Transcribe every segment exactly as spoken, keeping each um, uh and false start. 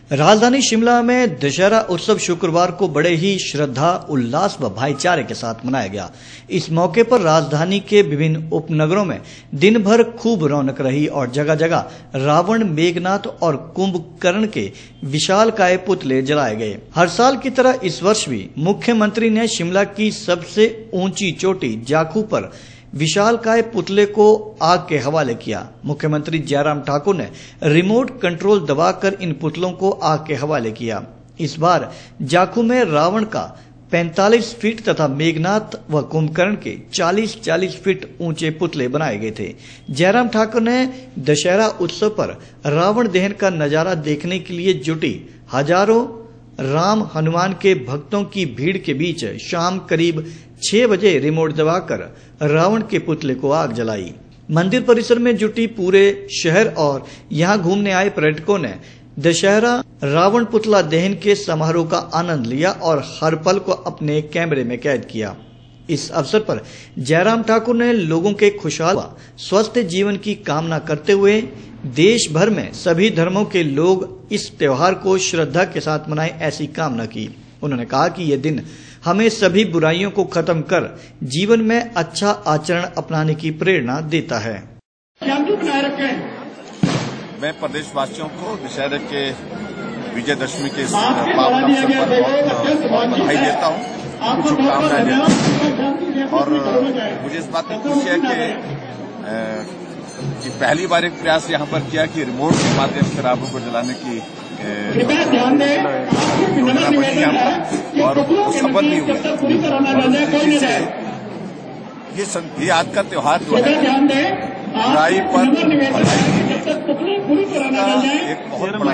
राजधानी शिमला में दशहरा उत्सव शुक्रवार को बड़े ही श्रद्धा, उल्लास व भाईचारे के साथ मनाया गया। इस मौके पर राजधानी के विभिन्न उपनगरों में दिन भर खूब रौनक रही और जगह जगह रावण, मेघनाथ और कुंभकर्ण के विशालकाय पुतले जलाए गए। हर साल की तरह इस वर्ष भी मुख्यमंत्री ने शिमला की सबसे ऊंची चोटी जाखू पर विशालकाय पुतले को आग के हवाले किया। मुख्यमंत्री जयराम ठाकुर ने रिमोट कंट्रोल दबाकर इन पुतलों को आग के हवाले किया। इस बार जाखू में रावण का पैंतालीस फीट तथा मेघनाथ व कुंभकर्ण के चालीस चालीस फीट ऊंचे पुतले बनाए गए थे। जयराम ठाकुर ने दशहरा उत्सव पर रावण दहन का नजारा देखने के लिए जुटी हजारों राम हनुमान के भक्तों की भीड़ के बीच शाम करीब छह बजे रिमोट दबाकर रावण के पुतले को आग जलाई। मंदिर परिसर में जुटी पूरे शहर और यहां घूमने आए पर्यटकों ने दशहरा रावण पुतला दहन के समारोह का आनंद लिया और हर पल को अपने कैमरे में कैद किया। इस अवसर पर जयराम ठाकुर ने लोगों के खुशहाल व स्वस्थ जीवन की कामना करते हुए देश भर में सभी धर्मों के लोग इस त्योहार को श्रद्धा के साथ मनाएं, ऐसी कामना की। उन्होंने कहा कि यह दिन हमें सभी बुराइयों को खत्म कर जीवन में अच्छा आचरण अपनाने की प्रेरणा देता है। मैं प्रदेशवासियों को दशहरे के विजयदशमी के पावन अवसर पर बहुत बधाई देता हूँ, शुभकामनाएं देता हूँ। और मुझे इस बात की खुशी है कि, कि पहली बार एक प्रयास यहाँ पर किया कि रिमोट के माध्यम से रावण को जलाने की योजना बनी है और वो सफल भी हुई। ये ये आज का त्योहार जो है बुराई पर भलाई एक बहुत बड़ा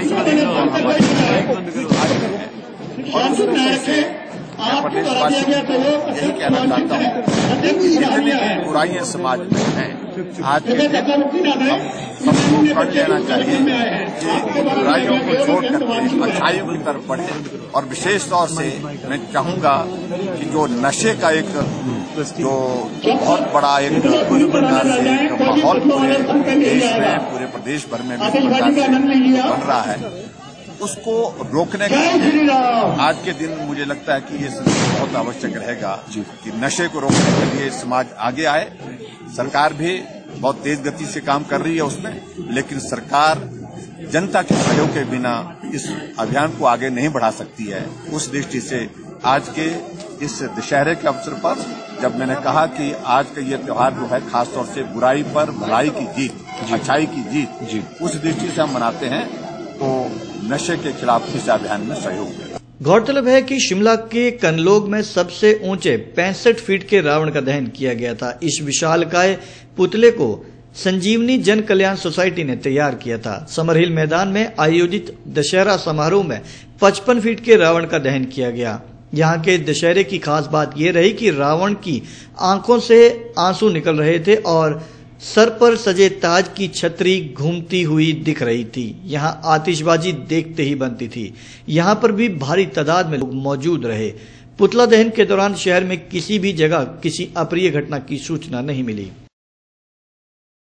और उस दृष्टि से मैं प्रदेशवासियों को यही कहना चाहता हूँ, जितनी भी बुराइयां समाज में हैं, आज के दिन हम सबको प्रण लेना चाहिए कि बुराइयों को छोड़ करके अच्छाइयों की तरफ बढ़े। और विशेष तौर से मैं चाहूंगा कि जो नशे का एक जो बहुत बड़ा एक प्रकार से एक माहौल पूरे देश में, पूरे प्रदेश भर में भी प्रकार से बन रहा है, उसको रोकने के लिए आज के दिन मुझे लगता है कि ये बहुत आवश्यक रहेगा कि नशे को रोकने के लिए समाज आगे आए। सरकार भी बहुत तेज गति से काम कर रही है उसमें, लेकिन सरकार जनता के सहयोग के बिना इस अभियान को आगे नहीं बढ़ा सकती है। उस दृष्टि से आज के इस दशहरे के अवसर पर जब मैंने कहा कि आज का ये त्योहार जो है खासतौर से बुराई पर भलाई की जीत, अच्छाई की जीत जी, उस दृष्टि से हम मनाते हैं, तो नशे के खिलाफ इस अभियान में सहयोग देगा। गौरतलब है कि शिमला के कनलोग में सबसे ऊंचे पैंसठ फीट के रावण का दहन किया गया था। इस विशालकाय पुतले को संजीवनी जन कल्याण सोसाइटी ने तैयार किया था। समरहिल मैदान में आयोजित दशहरा समारोह में पचपन फीट के रावण का दहन किया गया। यहाँ के दशहरे की खास बात यह रही कि रावण की आंखों से आंसू निकल रहे थे और सर पर सजे ताज की छतरी घूमती हुई दिख रही थी। यहाँ आतिशबाजी देखते ही बनती थी। यहाँ पर भी भारी तादाद में लोग मौजूद रहे। पुतला दहन के दौरान शहर में किसी भी जगह किसी अप्रिय घटना की सूचना नहीं मिली।